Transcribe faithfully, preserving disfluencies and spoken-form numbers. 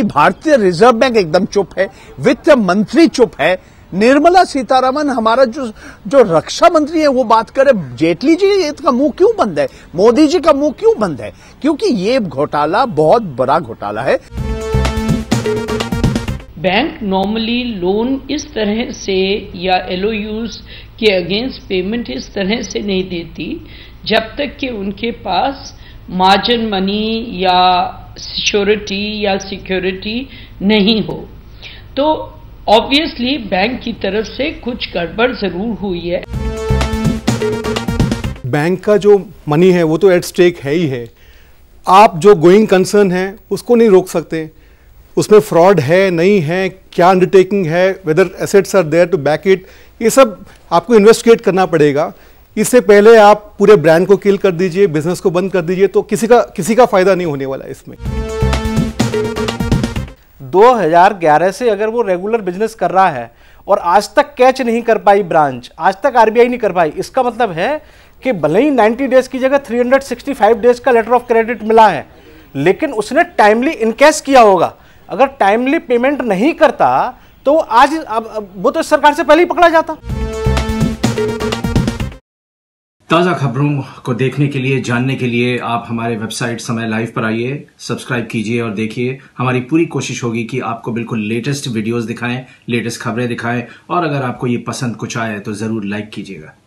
कि भारतीय reserve bank एकदम चुप है, वित्त मंत्री चुप है, निर्मला सीतारमण हमारा जो जो रक्षा मंत्री है वो बात करे, जेटली जी का मुंह क्यों बंद है, मोदी जी का मुंह क्यों बंद है? क्योंकि ये घोटाला बहुत बड़ा घोटाला है। बैंक नॉर्मली लोन इस तरह से या एलओयूज के अगेंस्ट पेमेंट इस तरह से नहीं देती जब तक कि उनके पास मार्जिन मनी या श्योरिटी या सिक्योरिटी नहीं हो। तो ऑब्वियसली बैंक की तरफ से कुछ गड़बड़ जरूर हुई है। बैंक का जो मनी है वो तो एट स्टेक है ही है। आप जो गोइंग कंसर्न है उसको नहीं रोक सकते। उसमें फ्रॉड है नहीं है, क्या अंडरटेकिंग है, whether assets are there to back it, ये सब आपको इन्वेस्टिगेट करना पड़ेगा। इससे पहले आप पूरे ब्रांड को किल कर दीजिए, बिजनेस को बंद कर दीजिए, तो किसी का किसी का फायदा नहीं होने वाला इसमें। दो हज़ार ग्यारह से अगर वो रेगुलर बिजनेस कर रहा है और आज तक कैच नहीं कर पाई ब्रांच, आज तक आरबीआई नहीं कर पाई, इसका मतलब है कि भले ही नब्बे डेज की जगह तीन सौ पैंसठ डेज का लेटर ऑफ क्रेडिट मिला है, लेकिन उसने टाइमली इनकैश किया होगा। अगर टाइमली पेमेंट नहीं करता तो आज अब वो तो सरकार से पहले ही पकड़ा जाता। ताज़ा खबरों को देखने के लिए, जानने के लिए आप हमारे वेबसाइट समय लाइव पर आइए, सब्सक्राइब कीजिए और देखिए। हमारी पूरी कोशिश होगी कि आपको बिल्कुल लेटेस्ट वीडियोस दिखाएं, लेटेस्ट खबरें दिखाएं, और अगर आपको ये पसंद कुछ आए तो ज़रूर लाइक कीजिएगा।